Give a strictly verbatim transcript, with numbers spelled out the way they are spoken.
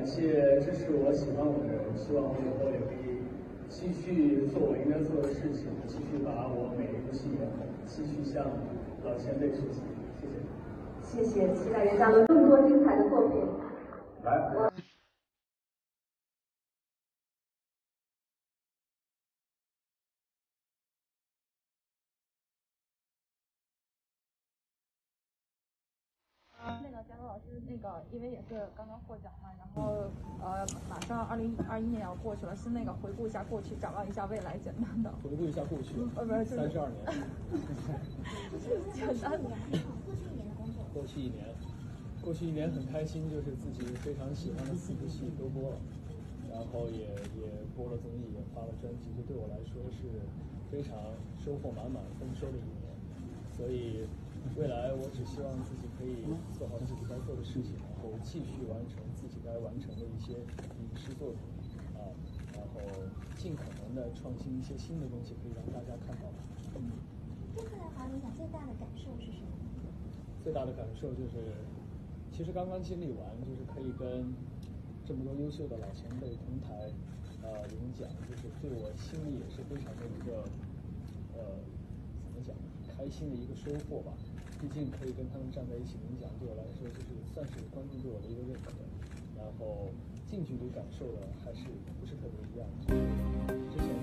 感谢支持我、喜欢我的人，希望我以后也可以继续做我应该做的事情，继续把我每一部戏演好，继续向老前辈学习。谢谢。 谢谢，期待任嘉伦更多精彩的作品。 来。 那个嘉伦老师，那个因为也是刚刚获奖嘛，然后呃，马上二零二一年要过去了，先那个回顾一下过去，展望一下未来，简单的。 回顾一下过去， 呃，不是， 三十二年。 简单的。 过去一年，过去一年很开心，就是自己非常喜欢的四部戏都播了，然后也也播了综艺，也发了专辑，这对我来说是非常收获满满、丰收的一年，所以。未来我只希望自己可以做好自己该做的事情，然后继续完成自己该完成的一些影视作品啊，然后尽可能的创新一些新的东西，可以让大家看到。 嗯，这次来华领奖最大的感受是什么？ 最大的感受就是，其实刚刚经历完，就是可以跟这么多优秀的老前辈同台呃领奖，就是对我心里也是非常的一个呃怎么讲开心的一个收获吧。毕竟可以跟他们站在一起领奖，对我来说就是算是观众对我的一个认可，然后近距离感受的还是不是特别一样。之前